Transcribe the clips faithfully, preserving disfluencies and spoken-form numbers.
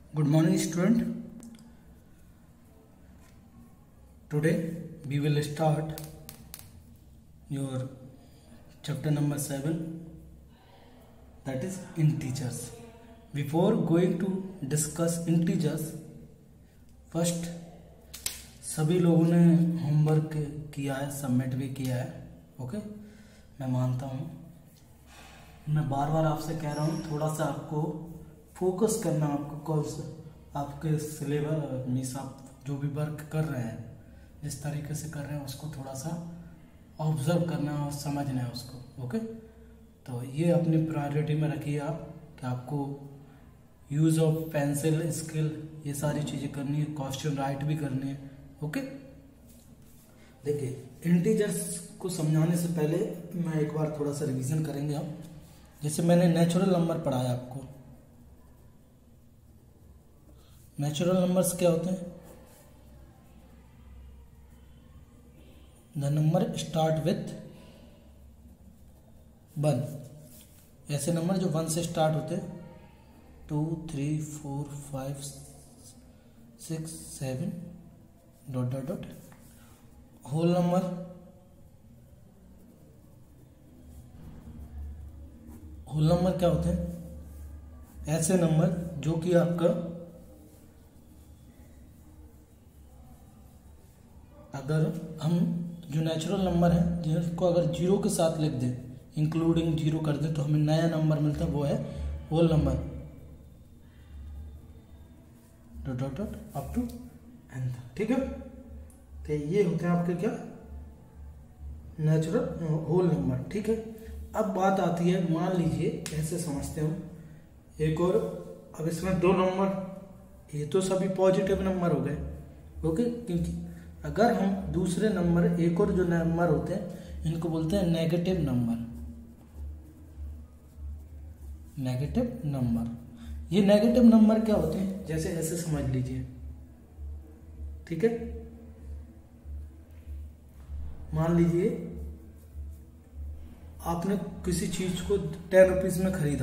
Good morning, student. Today we will start your chapter number seven, that is integers. Before going to discuss integers, first सभी लोगों ने homework किया है, submit भी किया है. ओके, मैं मानता हूँ. मैं बार बार आपसे कह रहा हूँ थोड़ा सा आपको फोकस करना, आपको कोर्स आपके सिलेबस मीन्स आप जो भी वर्क कर रहे हैं, जिस तरीके से कर रहे हैं उसको थोड़ा सा ऑब्जर्व करना और समझना है उसको. ओके, तो ये अपनी प्रायोरिटी में रखिए आप कि आपको यूज़ ऑफ पेंसिल स्केल ये सारी चीज़ें करनी है, क्वेश्चन राइट भी करनी है. ओके, देखिए इंटीजर्स को समझाने से पहले मैं एक बार थोड़ा सा रिवीजन करेंगे हम. जैसे मैंने नेचुरल नंबर पढ़ाया आपको. नेचुरल नंबर्स क्या होते हैं? The number start with one. ऐसे नंबर जो वन से स्टार्ट होते हैं, two three four five six seven dot dot dot. Whole number whole number क्या होते हैं? ऐसे नंबर जो कि आपका अगर हम जो नेचुरल नंबर है जिसको अगर जीरो के साथ लिख दें, इंक्लूडिंग जीरो कर दें, तो हमें नया नंबर मिलता है, वो है whole number. Dot dot dot up to n. ठीक है, तो ये होते हैं आपके क्या नेचुरल होल नंबर. ठीक है, अब बात आती है, मान लीजिए ऐसे समझते हो एक और, अब इसमें दो नंबर, ये तो सभी पॉजिटिव नंबर हो गए. ओके, क्योंकि अगर हम दूसरे नंबर, एक और जो नंबर होते हैं इनको बोलते हैं नेगेटिव नंबर. नेगेटिव नंबर, ये नेगेटिव नंबर क्या होते हैं? जैसे ऐसे समझ लीजिए. ठीक है, मान लीजिए आपने किसी चीज को टेन रुपीज में खरीदा,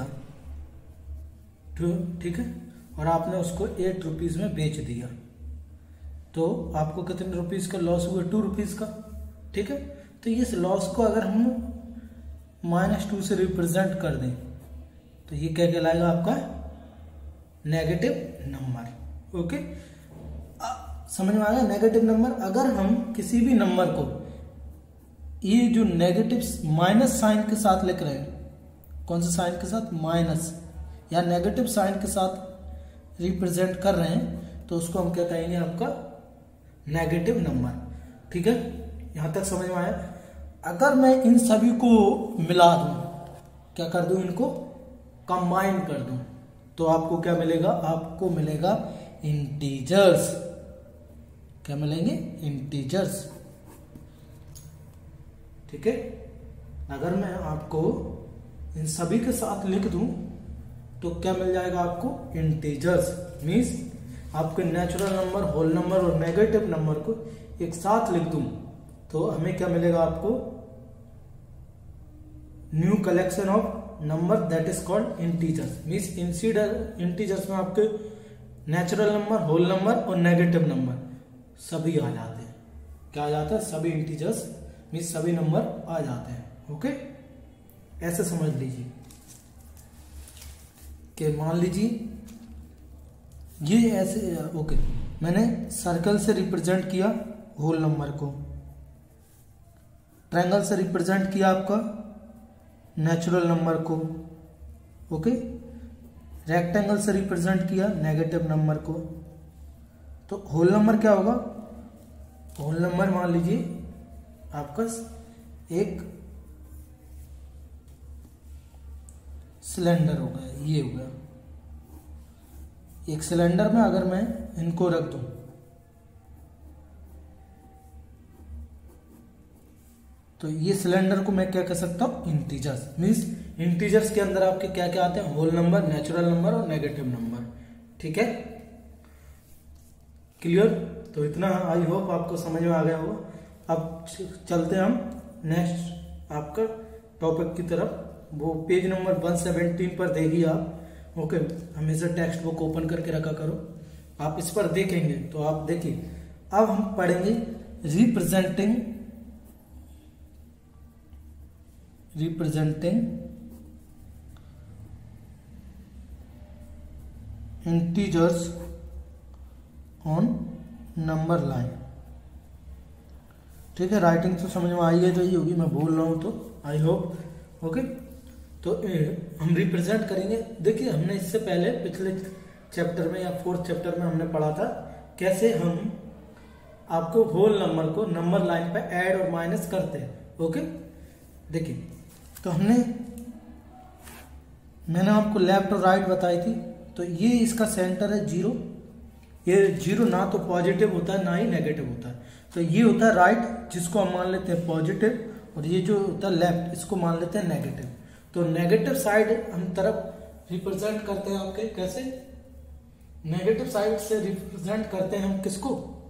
ठीक है, और आपने उसको एट रुपीज में बेच दिया, तो आपको कितने रुपीस का लॉस हुआ? टू रुपीज का. ठीक है, तो इस लॉस को अगर हम माइनस टू से रिप्रेजेंट कर दें तो ये क्या कहलाएगा? आपका नेगेटिव नंबर. ओके, समझ में आया? Negative number. अगर हम किसी भी नंबर को ये जो नेगेटिव माइनस साइन के साथ लिख रहे हैं, कौन से साइन के साथ? माइनस या नेगेटिव साइन के साथ रिप्रेजेंट कर रहे हैं, तो उसको हम क्या कहेंगे? आपका नेगेटिव नंबर. ठीक है, यहां तक समझ में आया? अगर मैं इन सभी को मिला दूं, क्या कर दूं? इनको कंबाइन कर दूं, तो आपको क्या मिलेगा? आपको मिलेगा इंटीजर्स. क्या मिलेंगे? इंटीजर्स. ठीक है, अगर मैं आपको इन सभी के साथ लिख दूं तो क्या मिल जाएगा आपको? इंटीजर्स. मीन्स आपके नेचुरल नंबर, होल नंबर और नेगेटिव नंबर को एक साथ लिख दूं तो हमें क्या मिलेगा? आपको new collection of number that is called integers. Means insider integers में आपके नेचुरल नंबर, होल नंबर और नेगेटिव नंबर सभी आ जाते हैं. क्या आ जाता है? सभी इंटीजर्स मीन्स सभी नंबर आ जाते हैं. ओके, ऐसे समझ लीजिए कि मान लीजिए ये ऐसे. ओके, मैंने सर्कल से रिप्रेजेंट किया होल नंबर को, ट्रायंगल से रिप्रेजेंट किया आपका नेचुरल नंबर को. ओके, रेक्टेंगल से रिप्रेजेंट किया नेगेटिव नंबर को. तो होल नंबर क्या होगा? होल नंबर मान लीजिए आपका एक सिलेंडर हो गया, ये हो गया. एक सिलेंडर में अगर मैं इनको रख दूं तो ये सिलेंडर को मैं क्या कह सकता हूं? इंटीजर्स. मीन्स इंटीजर्स के अंदर आपके क्या क्या आते हैं? होल नंबर, नेचुरल नंबर और नेगेटिव नंबर. ठीक है, क्लियर? तो इतना आई होप आपको समझ में आ गया होगा. अब चलते हैं हम नेक्स्ट आपका टॉपिक की तरफ. वो पेज नंबर वन सेवेंटीन पर देखिए आप. ओके, हमेशा टेक्स्ट बुक ओपन करके रखा करो, आप इस पर देखेंगे तो आप देखिए। अब हम पढ़ेंगे representing representing integers on number line. ठीक है, राइटिंग तो समझ में आई है रही होगी, मैं बोल रहा हूं तो आई होप। ओके, तो ए, हम रिप्रेजेंट करेंगे। देखिए, हमने इससे पहले पिछले चैप्टर में या फोर्थ चैप्टर में हमने पढ़ा था कैसे हम आपको होल नंबर को नंबर लाइन पे ऐड और माइनस करते हैं। ओके, देखिए, तो हमने मैंने आपको लेफ्ट और राइट बताई थी। तो ये इसका सेंटर है जीरो। ये जीरो ना तो पॉजिटिव होता है ना ही नेगेटिव होता है। तो ये होता है राइट, जिसको हम मान लेते हैं पॉजिटिव, और ये जो होता है लेफ्ट, इसको मान लेते हैं नेगेटिव। तो नेगेटिव साइड हम तरफ रिप्रेजेंट करते हैं आपके कैसे, नेगेटिव साइड से रिप्रेजेंट करते हैं हम किसको,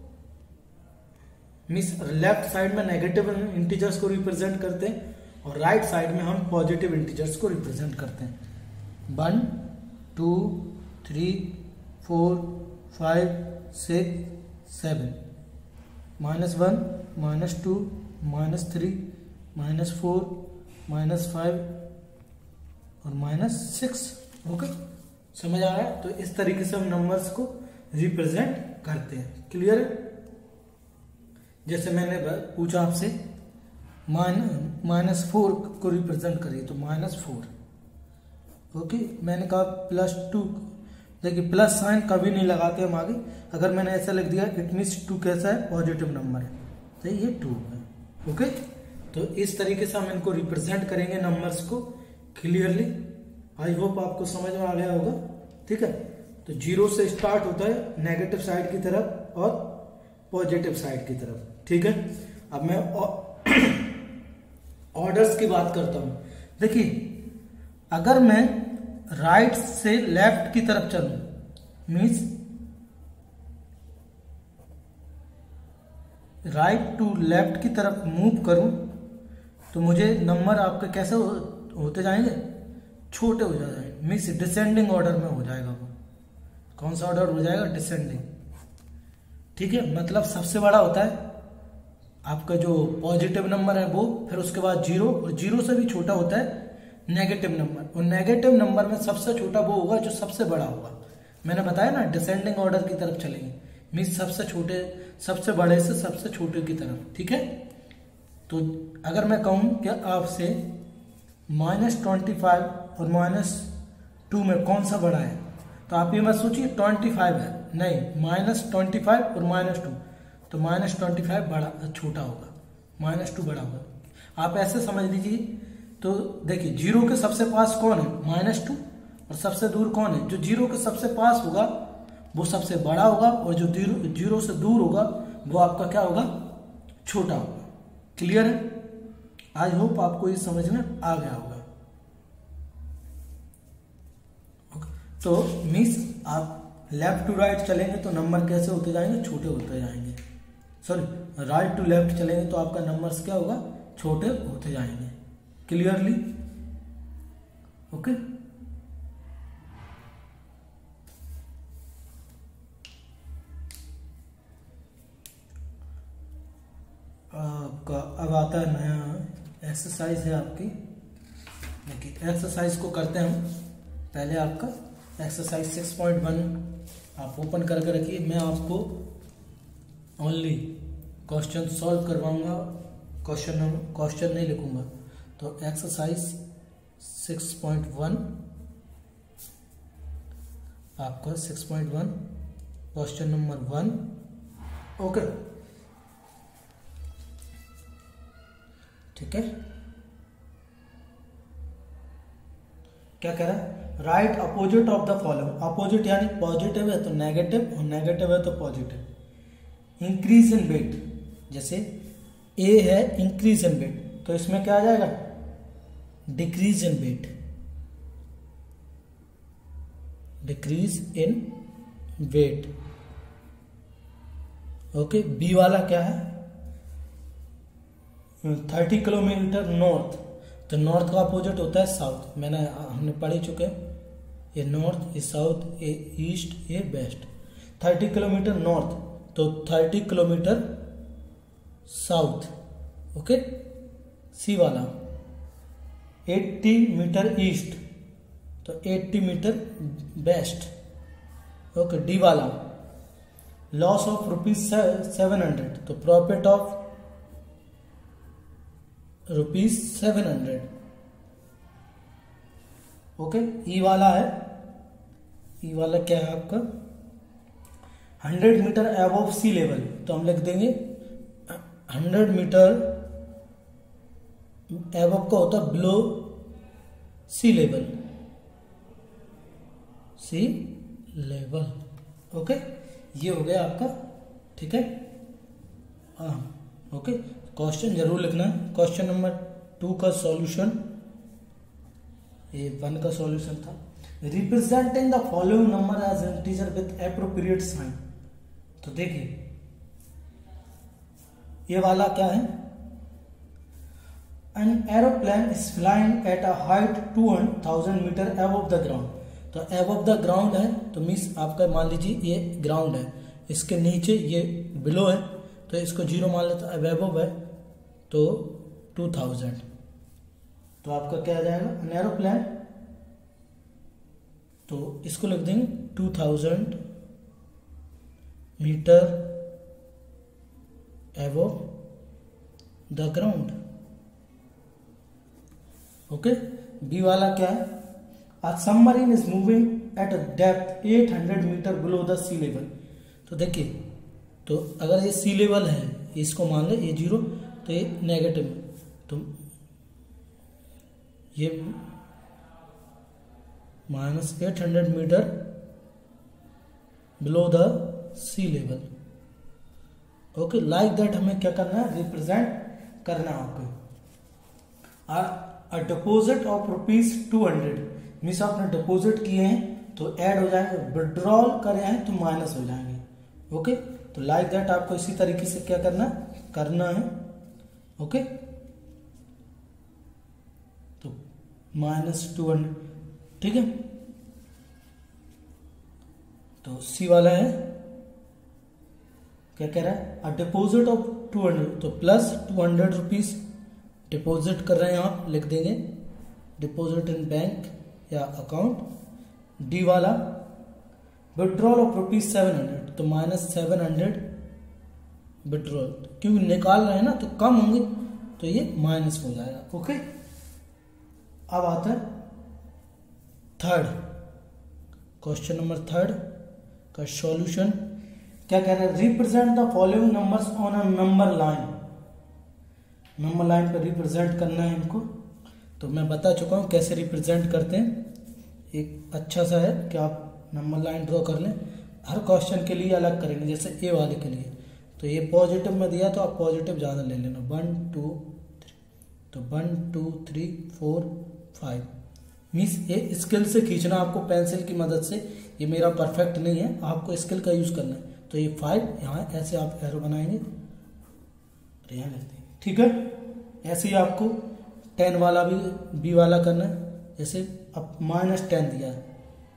मींस लेफ्ट साइड में नेगेटिव इंटीजर्स को रिप्रेजेंट करते हैं और राइट साइड में हम पॉजिटिव इंटीजर्स को रिप्रेजेंट करते हैं। One two three four five six seven, minus one minus two minus three minus four minus five और माइनस सिक्स। ओके, समझ आ रहा है? तो इस तरीके से हम नंबर्स को रिप्रेजेंट करते हैं। क्लियर है? जैसे मैंने पूछा आपसे माइनस फोर को रिप्रेजेंट करिए, तो माइनस फोर। ओके, मैंने कहा प्लस टू, देखिए प्लस साइन कभी नहीं लगाते हम आगे। अगर मैंने ऐसा लिख दिया इट मीन्स टू कैसा है, पॉजिटिव नंबर है, तो ये टू है। ओके, तो इस तरीके से हम इनको रिप्रेजेंट करेंगे नंबर्स को क्लियरली। आई होप आपको समझ में आ गया होगा। ठीक है, तो जीरो से स्टार्ट होता है नेगेटिव साइड की तरफ और पॉजिटिव साइड की तरफ। ठीक है, अब मैं ऑर्डर्स की बात करता हूं। देखिए, अगर मैं राइट से लेफ्ट की तरफ चलूं, मीन्स राइट टू लेफ्ट की तरफ मूव करूं, तो मुझे नंबर आपके कैसे हो, होते जाएंगे, छोटे हो जाएंगे। मीन्स डिसेंडिंग ऑर्डर में हो जाएगा वो। कौन सा ऑर्डर हो जाएगा? डिसेंडिंग। ठीक है, मतलब सबसे बड़ा होता है आपका जो पॉजिटिव नंबर है वो, फिर उसके बाद जीरो, और जीरो से भी छोटा होता है नेगेटिव नंबर, और नेगेटिव नंबर में सबसे छोटा वो होगा जो सबसे बड़ा होगा। मैंने बताया ना, डिसेंडिंग ऑर्डर की तरफ चलेंगे, मीन्स सबसे छोटे सबसे बड़े से सबसे छोटे की तरफ। ठीक है, तो अगर मैं कहूं कि आपसे माइनस ट्वेंटी फाइव और माइनस टू में कौन सा बड़ा है, तो आप ये मत सोचिए ट्वेंटी फाइव है, नहीं, माइनस ट्वेंटी फाइव और माइनस टू, तो माइनस ट्वेंटी फाइव बड़ा छोटा होगा, माइनस टू बड़ा होगा। आप ऐसे समझ लीजिए। तो देखिए, जीरो के सबसे पास कौन है? Minus two. और सबसे दूर कौन है? जो जीरो के सबसे पास होगा वो सबसे बड़ा होगा, और जो जीरो जीरो से दूर होगा वो आपका क्या होगा? छोटा होगा। क्लियर है? आई होप आपको ये समझ में आ गया होगा। तो मीन्स आप लेफ्ट टू राइट चलेंगे तो नंबर कैसे होते जाएंगे? छोटे होते जाएंगे। सॉरी, राइट टू लेफ्ट चलेंगे तो आपका नंबर्स क्या होगा? छोटे होते जाएंगे। क्लियरली? ओके, आपका अब आता है नया एक्सरसाइज है आपकी। देखिए, एक्सरसाइज को करते हैं हम। पहले आपका एक्सरसाइज सिक्स पॉइंट वन आप ओपन करके रखिए। मैं आपको ओनली क्वेश्चन सॉल्व करवाऊंगा, क्वेश्चन क्वेश्चन नहीं लिखूंगा। तो एक्सरसाइज सिक्स पॉइंट वन आपका six point one question number one. Okay, ठीक है। क्या कह रहा है? Write opposite of the following. Opposite यानी पॉजिटिव है तो नेगेटिव, और नेगेटिव है तो पॉजिटिव। इंक्रीज इन वेट, जैसे ए है इंक्रीज इन वेट, तो इसमें क्या आ जाएगा? Decrease in weight, decrease in weight. Okay, b वाला क्या है? थर्टी किलोमीटर नॉर्थ, तो नॉर्थ का अपोजिट होता है साउथ। मैंने हमने पढ़ ही चुके हैं, ये नॉर्थ, ये साउथ, ये ईस्ट, ये वेस्ट। थर्टी किलोमीटर नॉर्थ तो thirty kilometre south, okay. C वाला एट्टी मीटर ईस्ट तो eighty metre west, okay. D वाला loss of rupees seven hundred तो profit of rupees seven hundred, okay. E वाला है, e वाला क्या है आपका hundred metre above sea level तो हम लिख देंगे हंड्रेड मीटर अबव का होता below sea level, sea level, okay. ये हो गया आपका, ठीक है। हाँ, ओके। क्वेश्चन जरूर लिखना है। क्वेश्चन नंबर टू का सॉल्यूशन, ये वन का सॉल्यूशन था। Representing the following number as integer with appropriate sign तो देखिए ये वाला क्या है, an aeroplane is flying at a height two thousand metre above the ground तो अबव द ग्राउंड है तो मीन्स आपका मान लीजिए ये ग्राउंड है, इसके नीचे ये बिलो है तो इसको जीरो मान लेते हैं, अबव है तो टू थाउजेंड तो आपका क्या आ जाएगा एन एरोप्लेन तो इसको लिख देंगे two thousand metre above the ground, okay. B वाला क्या है, a submarine is moving at a depth eight hundred metre below the sea level तो देखिए तो अगर ये सी लेवल है इसको मान ले ये जीरो तो ये नेगेटिव तो ये minus eight hundred metre below the sea level, okay. Like that हमें क्या करना है, रिप्रेजेंट करना है आपको। A deposit of rupees two hundred means आपने डिपॉजिट किए हैं तो ऐड हो जाएंगे, विड्रॉल करे हैं तो माइनस हो जाएंगे, ओके। तो लाइक दैट आपको इसी तरीके से क्या करना करना है, ओके। तो माइनस टू हंड्रेड, ठीक है। तो सी वाला है क्या कह रहा है, a deposit of two hundred तो plus two hundred rupees deposit कर रहे हैं आप, लिख देंगे डिपॉजिट इन बैंक या अकाउंट। डी वाला withdrawal of rupees seven hundred तो माइनस सेवन हंड्रेड विड्रॉल क्योंकि निकाल रहे हैं ना तो कम होंगे तो ये माइनस हो जाएगा, ओके। अब आता है थर्ड क्वेश्चन नंबर थर्ड का सॉल्यूशन क्या कह रहा है, represent the following numbers on a number line. Number line पर रिप्रेजेंट करना है इनको तो मैं बता चुका हूं कैसे रिप्रेजेंट करते हैं। एक अच्छा सा है कि आप नंबर लाइन ड्रॉ कर लें, हर क्वेश्चन के लिए अलग करेंगे। जैसे ए वाले के लिए तो ये पॉजिटिव में दिया तो आप पॉजिटिव ज़्यादा ले लेना, वन टू थ्री तो one two three four five means ये स्केल से खींचना आपको पेंसिल की मदद से, ये मेरा परफेक्ट नहीं है, आपको स्केल का यूज़ करना है। तो ये फाइव यहाँ ऐसे आप एरो बनाएंगे यहाँ लिखते हैं, ठीक है। ऐसे ही आपको टेन वाला भी बी वाला करना है, जैसे अब माइनस टेन दिया है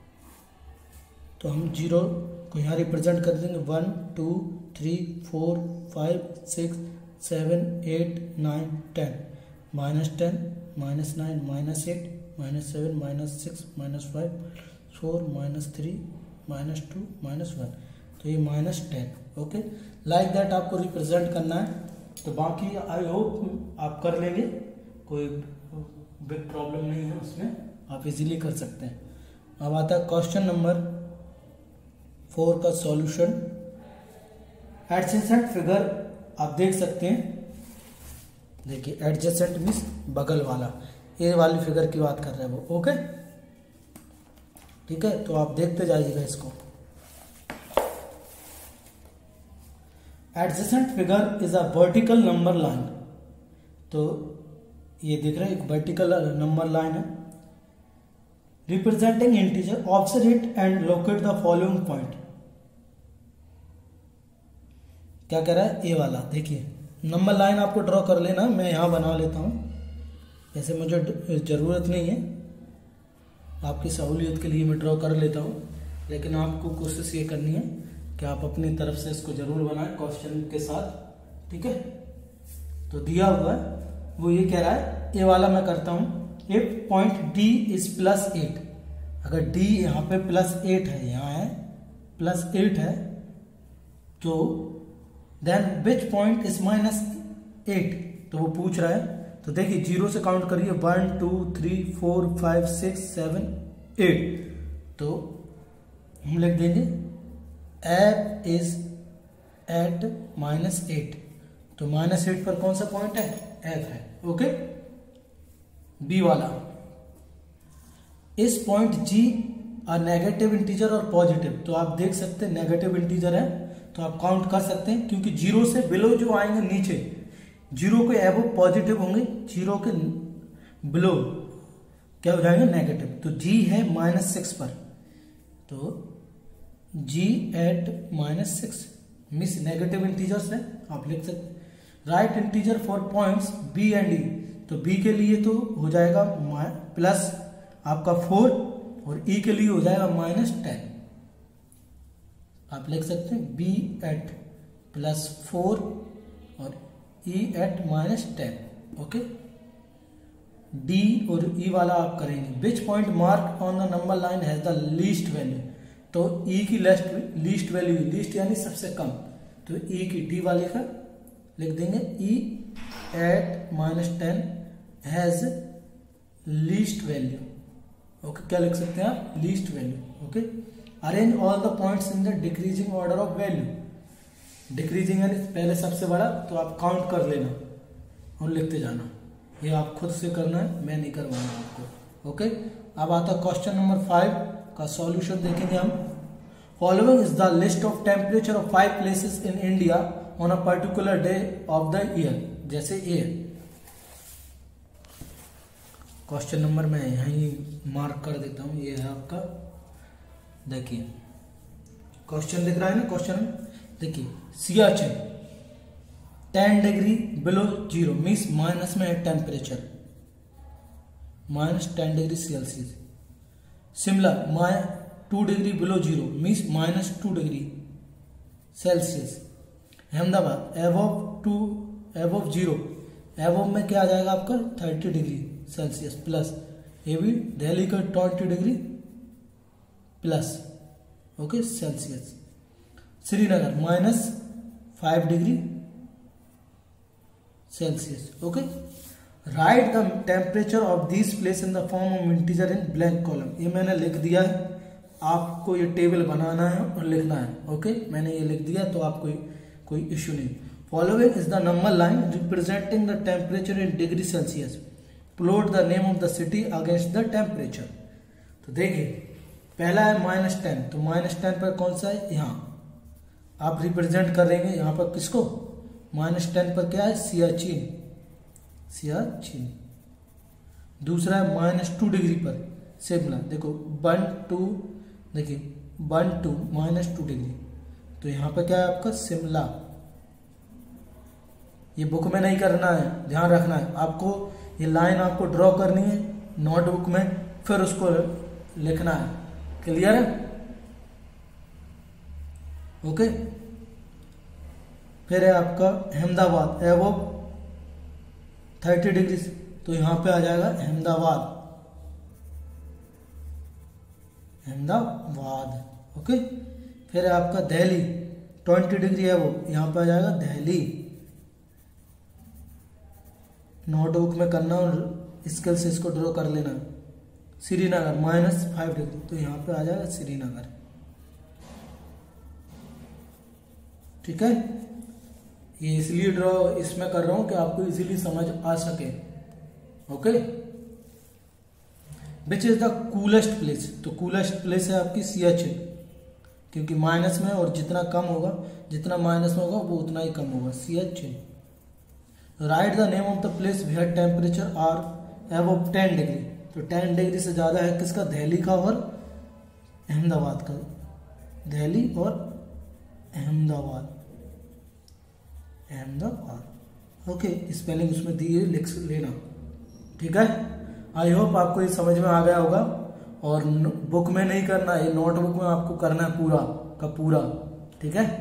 तो हम जीरो को यहाँ रिप्रेजेंट कर देंगे, one two three four five six seven eight nine ten, minus ten minus nine minus eight minus seven minus six minus five four minus three minus two minus one तो ये minus ten, okay. Like that आपको represent करना है तो बाकी I hope आप कर लेंगे, कोई बिग प्रॉब्लम नहीं है उसमें, आप इजीली कर सकते हैं। अब आता है क्वेश्चन नंबर फोर का सॉल्यूशन। एडजेसेंट फिगर आप देख सकते हैं, देखिए एडजेसेंट मीन्स बगल वाला, ये वाली फिगर की बात कर रहे हैं वो, ओके ठीक है। तो आप देखते जाइएगा इसको। Adjacent figure is a vertical number line तो ये दिख रहा है एक वर्टिकल नंबर लाइन है representing integer, observe it and locate the following point. क्या कह रहा है ए वाला, देखिए नंबर लाइन आपको ड्रॉ कर लेना, मैं यहां बना लेता हूं, ऐसे मुझे जरूरत नहीं है, आपकी सहूलियत के लिए मैं ड्रॉ कर लेता हूँ, लेकिन आपको कोशिश ये करनी है कि आप अपनी तरफ से इसको जरूर बनाएं क्वेश्चन के साथ, ठीक है। तो दिया हुआ है वो ये कह रहा है, ए वाला मैं करता हूँ, if point d is plus eight, अगर डी यहाँ पे प्लस एट है, यहाँ है प्लस एट है, तो then which point is minus eight, तो वो पूछ रहा है। तो देखिए जीरो से काउंट करिए, one two three four five six seven eight, तो हम लिख देंगे f is at minus eight, तो माइनस एट पर कौन सा पॉइंट है, एफ है, ओके। बी वाला, इस point g a negative integer और पॉजिटिव, तो आप देख सकते हैं नेगेटिव इंटीजर है तो आप काउंट कर सकते हैं, क्योंकि जीरो से बिलो जो आएंगे नीचे, जीरो के एबो पॉजिटिव होंगे, जीरो के बिलो क्या हो जाएंगे, नेगेटिव। तो जी है माइनस सिक्स पर, तो जी एट माइनस सिक्स मिस नेगेटिव इंटीजर्स है, आप लिख सकते। Write integer for points b and d, तो बी के लिए तो हो जाएगा प्लस आपका फोर और ई के लिए हो जाएगा माइनस टेन, आप लिख सकते हैं बी एट प्लस फोर और e at minus ten, okay. D और ई वाला आप करेंगे, which point mark on the number line has the least value, तो ई की लेस्ट लीस्ट वैल्यू, लीस्ट यानी सबसे कम, तो ई की डी वाले का लिख देंगे e at minus ten has least value, okay. क्या लिख सकते हैं आप, least value, okay. Arrange all the points in the decreasing order of value, decreasing यानी पहले सबसे बड़ा, तो आप काउंट कर लेना और लिखते जाना, ये आप खुद से करना है, मैं नहीं करवाऊंगा आपको, ओके। अब आता क्वेश्चन नंबर फाइव का सॉल्यूशन देखेंगे हम। Following is the list of temperature of five places in India on a particular day of the year, जैसे ए क्वेश्चन नंबर मैं यहीं मार्क कर देता हूं, ये है आपका, देखिए क्वेश्चन दिख रहा है ना, क्वेश्चन देखिए, Siachen ten degree below zero means minus में है temperature, minus ten degree Celsius. Shimla माइ two degree below zero means minus two degree Celsius. Ahmedabad above two above zero, above में क्या आ जाएगा आपका थर्टी डिग्री सेल्सियस प्लस, ये भी दिल्ली का twenty degree plus, okay Celsius. Srinagar minus five degree Celsius, okay. Write the temperature of this place in the form of integer in blank column, ये मैंने लिख दिया है, आपको ये टेबल बनाना है और लिखना है, ओके। मैंने ये लिख दिया तो आपको कोई इश्यू नहीं। Following is the number line representing the temperature in degree Celsius, plot the name of the city against the temperature. तो देखिए पहला है माइनस टेन, तो माइनस टेन पर कौन सा है, यहाँ आप रिप्रेजेंट करेंगे, यहाँ पर किसको, माइनस टेन पर क्या है, सियाचिन, सियाचिन। दूसरा है माइनस टू डिग्री पर शिमला, देखो वन टू, देखिए one two minus two degree, तो यहाँ पर क्या है आपका शिमला। ये बुक में नहीं करना है, ध्यान रखना है आपको, ये लाइन आपको ड्रॉ करनी है नोटबुक में, फिर उसको लिखना है, क्लियर है, ओके। फिर है आपका अहमदाबाद एवो थर्टी डिग्री, तो यहां पे आ जाएगा अहमदाबाद, अहमदाबाद, ओके। फिर है आपका दिल्ली ट्वेंटी डिग्री है वो, यहां पे आ जाएगा दिल्ली, नोटबुक में करना और स्केल से इसको ड्रॉ कर लेना। श्रीनगर माइनस फाइव डिग्री, तो यहां पे आ जाएगा श्रीनगर, ठीक है। ये इसलिए ड्रॉ इसमें कर रहा हूं कि आपको इजीली समझ आ सके, okay. Which is the coolest place, तो कूलेस्ट प्लेस है आपकी सियाचिन, क्योंकि माइनस में और जितना कम होगा, जितना माइनस में होगा वो उतना ही कम होगा, Siachen. Write the name of the place where temperature are above ten degree, तो टेन डिग्री से ज्यादा है किसका, दिल्ली का और अहमदाबाद का, दिल्ली और अहमदाबाद, अहमदाबाद, ओके। स्पेलिंग उसमें दिए, लिख लेना, ठीक है। आई होप आपको ये समझ में आ गया होगा। और बुक में नहीं करना है, नोटबुक में आपको करना है पूरा का पूरा, ठीक है।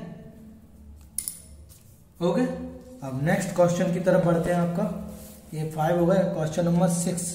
ओके, अब नेक्स्ट क्वेश्चन की तरफ बढ़ते हैं। आपका ये फाइव हो गया। Question number six,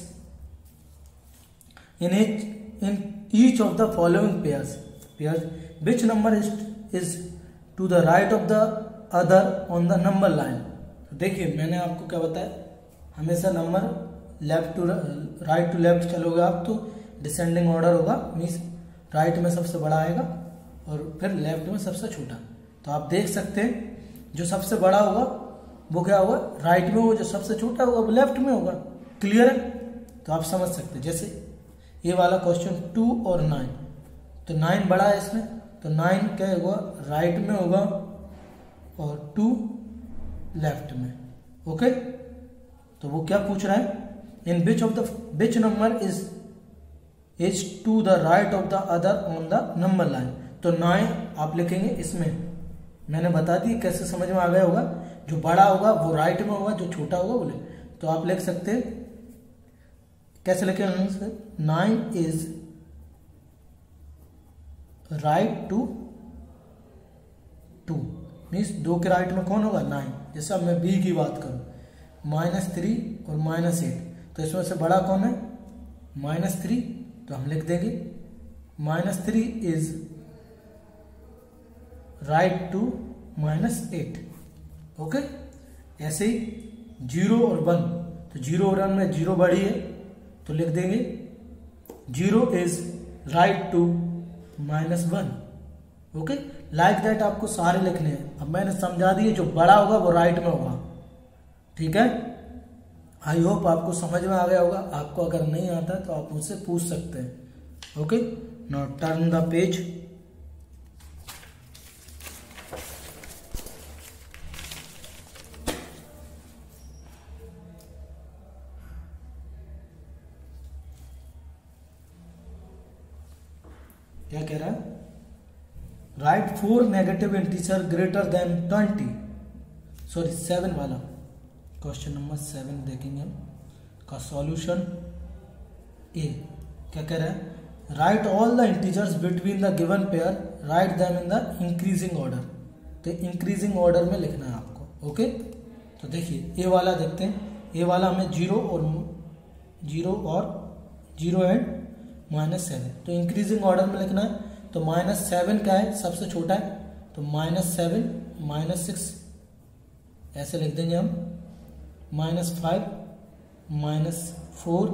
in each in each of the following pairs pairs which number is is to the right of the other on the number line। तो देखिए मैंने आपको क्या बताया, हमेशा number left to right to left चलोगे आप तो डिसेंडिंग ऑर्डर होगा, मीन्स राइट में सबसे बड़ा आएगा और फिर लेफ्ट में सबसे छोटा। तो आप देख सकते हैं जो सबसे बड़ा होगा वो क्या होगा, राइट में होगा, जो सबसे छोटा होगा वो लेफ्ट में होगा। क्लियर है? तो आप समझ सकते हैं। जैसे ये वाला क्वेश्चन टू और नाइन, तो नाइन बड़ा है इसमें, तो नाइन क्या होगा, राइट में होगा और टू लेफ्ट में। ओके, तो वो क्या पूछ रहा है, in which of the which number is is to the right of the other on the number line. तो नाइन आप लिखेंगे इसमें, मैंने बता दी कैसे, समझ में आ गया होगा। जो बड़ा होगा वो राइट में होगा, जो छोटा होगा बोले, तो आप लिख सकते हैं कैसे लिखेंगे, nine is right to two, means दो के राइट में कौन होगा, नाइन। जैसे अब मैं बी की बात करूं, माइनस थ्री और माइनस एट, तो इसमें से बड़ा कौन है, माइनस थ्री, तो हम लिख देंगे minus three is right to minus eight. Okay, ऐसे ही जीरो और वन, तो जीरो और वन में जीरो बड़ी है तो लिख देंगे zero is right to minus one. Okay, like that आपको सारे लिखने हैं। अब मैंने समझा दिए, जो बड़ा होगा वो राइट में होगा, ठीक है। आई होप आपको समझ में आ गया होगा। आपको अगर नहीं आता तो आप मुझसे पूछ सकते हैं। Okay, now turn the page. क्या कह रहा है, write four negative integer greater than twenty, sorry seven वाला क्वेश्चन नंबर सेवन देखेंगे हम का सॉल्यूशन। ए क्या कह रहा है, write all the integers between the given pair, write them in the increasing order. तो इंक्रीजिंग ऑर्डर में लिखना है आपको। ओके, तो देखिए ए वाला देखते हैं। ए वाला हमें जीरो और जीरो और जीरो एंड माइनस सेवन, तो इंक्रीजिंग ऑर्डर में लिखना है। तो माइनस सेवन क्या है, सबसे छोटा है, तो माइनस सेवन माइनस सिक्स ऐसे लिख देंगे हम, माइनस फाइव माइनस फोर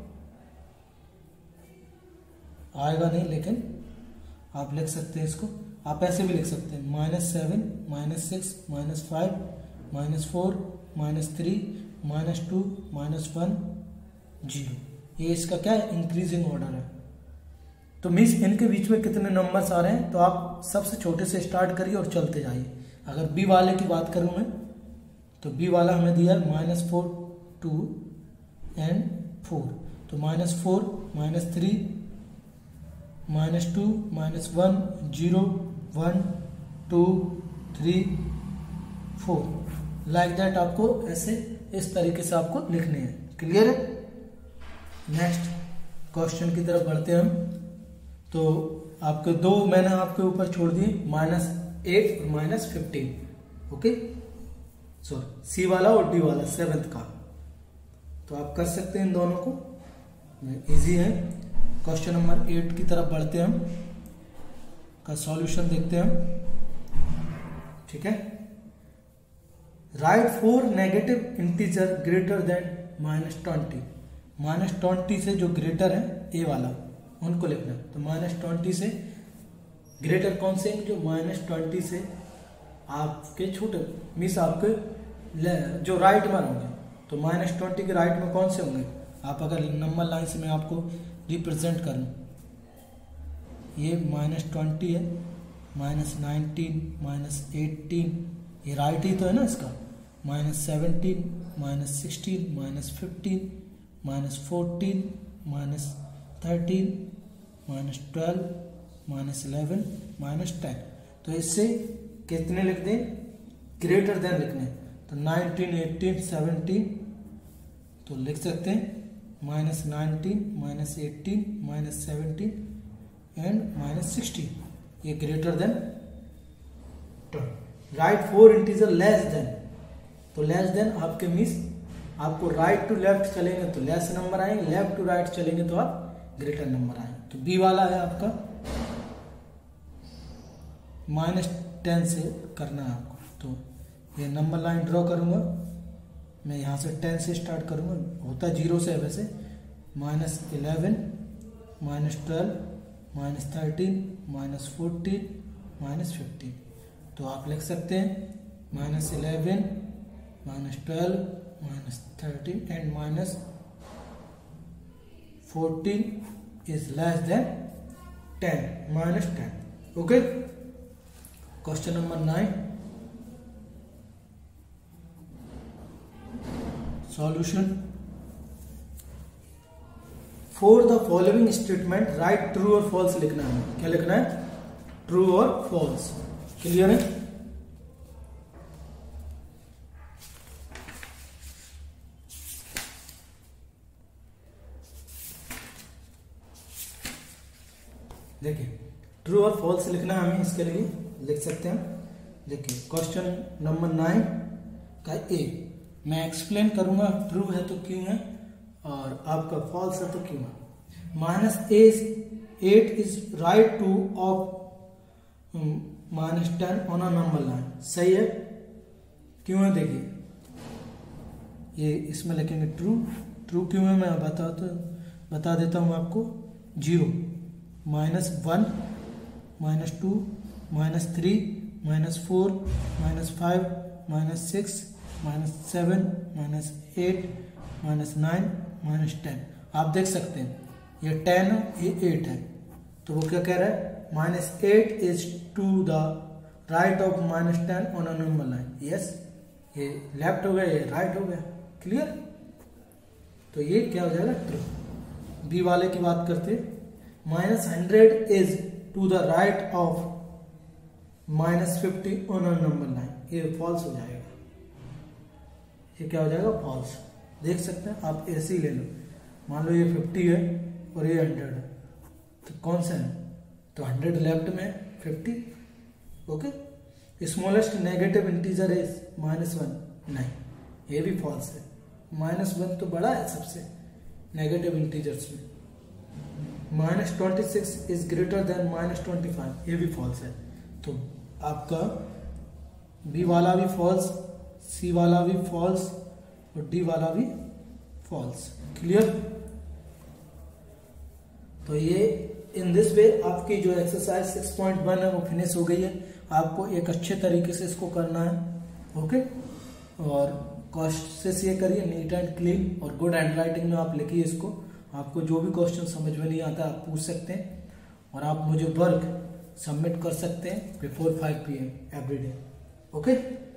आएगा नहीं, लेकिन आप लिख सकते हैं इसको, आप ऐसे भी लिख सकते हैं, minus seven minus six minus five minus four minus three minus two minus one zero. ये इसका क्या है, इंक्रीजिंग ऑर्डर है। तो मीन्स इनके बीच में कितने नंबर्स आ रहे हैं, तो आप सबसे छोटे से स्टार्ट करिए और चलते जाइए। अगर बी वाले की बात करूं मैं, तो बी वाला हमें दिया है minus four to and four, तो minus four minus three minus two minus one zero one two three four, like that आपको ऐसे इस तरीके से आपको लिखने हैं। क्लियर है? नेक्स्ट क्वेश्चन की तरफ बढ़ते हैं हम। तो आपके दो मैंने आपके ऊपर छोड़ दिए, माइनस एट और minus fifteen. Okay, sorry C वाला और डी वाला सेवेंथ का, तो आप कर सकते हैं इन दोनों को, इजी है। क्वेश्चन नंबर एट की तरफ बढ़ते हैं हम, का सॉल्यूशन देखते हैं हम, ठीक है। Write four negative integer greater than minus twenty, minus twenty से जो ग्रेटर है ए वाला उनको लिखना है। तो माइनस ट्वेंटी से ग्रेटर कौन से, जो माइनस ट्वेंटी से आपके छोटे, मीन्स आपके जो राइट में होंगे, तो माइनस ट्वेंटी के राइट में कौन से होंगे। आप अगर नंबर लाइन से मैं आपको रिप्रेजेंट करूं, ये माइनस ट्वेंटी है, माइनस नाइनटीन माइनस एटीन, ये राइट ही तो है ना इसका, minus seventeen minus sixteen minus fifteen minus fourteen minus thirteen minus twelve minus eleven minus ten. तो इससे कितने लिख दें, ग्रेटर देन लिखने, तो नाइनटीन एटीन सेवनटीन, तो लिख सकते हैं minus nineteen, minus eighteen, minus seventeen and minus sixteen, ये greater than ten. Write four integer less than, तो लेस देन आपके मीन्स आपको राइट टू लेफ्ट चलेंगे तो लेस नंबर आएंगे, लेफ्ट टू राइट चलेंगे तो आप ग्रेटर नंबर आएंगे। तो बी वाला है आपका माइनस टेन से करना है आपको। तो ये नंबर लाइन ड्रॉ करूंगा मैं, यहाँ से टेन से स्टार्ट करूंगा, होता जीरो से है वैसे। Minus eleven, minus twelve, minus thirteen, minus fourteen, minus fifteen. तो आप लिख सकते हैं minus eleven, minus twelve, minus thirteen and minus fourteen is less than ten, minus ten. Okay, question number nine, solution. For the following statement write true और false लिखना है। क्या लिखना है? ट्रू और फॉल्स। क्लियर है? देखिए, ट्रू और फॉल्स लिखना है हमें, इसके लिए लिख सकते हैं। देखिए क्वेश्चन नंबर नाइन का ए, मैं एक्सप्लेन करूंगा ट्रू है तो क्यों है, और आपका फॉल्स है तो क्यों है। Minus eight is right to of minus ten on a number line, सही है? क्यों है? देखिए ये इसमें लिखेंगे ट्रू। ट्रू क्यों है मैं बता तो बता देता हूं आपको। Zero, minus one, minus two, minus three, minus four, minus five, minus six, minus seven, minus eight, minus nine, minus ten. आप देख सकते हैं ये टेन है, ये एट है, तो वो क्या कह रहा है? Minus eight is to the right of minus ten on a number line. Yes, ये लेफ्ट हो गया, ये राइट हो गया। क्लियर? तो ये क्या हो जाएगा? ट्रू। बी वाले की बात करते, minus hundred is to the right of minus fifty on a number line, ये फॉल्स हो जाएगा। ये क्या हो जाएगा? फॉल्स। देख सकते हैं आप, ऐसे ही ले लो। मान लो ये फिफ्टी है और ये हंड्रेड है, तो कौन सा है? तो हंड्रेड लेफ्ट में, fifty. Okay, smallest negative integer is minus one, नहीं, ये भी फॉल्स है। माइनस वन तो बड़ा है सबसे नेगेटिव इंटीजर्स में। Minus twenty six is greater than minus twenty five, ये भी फॉल्स है। तो आपका बी वाला भी फॉल्स, सी वाला भी फॉल्स और डी वाला भी फॉल्स। क्लियर? तो ये इन दिस वे आपकी जो एक्सरसाइज सिक्स पॉइंट वन है वो फिनिश हो गई है। आपको एक अच्छे तरीके से इसको करना है। ओके, और कोशिश ये करिए नीट एंड क्लीन और गुड हैंड राइटिंग में आप लिखिए इसको। आपको जो भी क्वेश्चन समझ में नहीं आता आप पूछ सकते हैं, और आप मुझे वर्क सबमिट कर सकते हैं before five P M every day. Okay,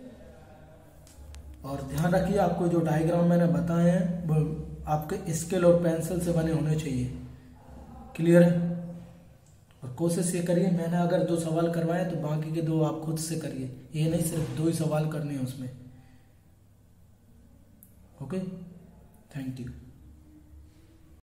और ध्यान रखिए आपको जो डायग्राम मैंने बताए हैं वो आपके स्केल और पेंसिल से बने होने चाहिए। क्लियर है? और कोशिश ये करिए, मैंने अगर दो सवाल करवाए तो बाकी के दो आप खुद से करिए, ये नहीं सिर्फ दो ही सवाल करने हैं उसमें। Okay, thank you.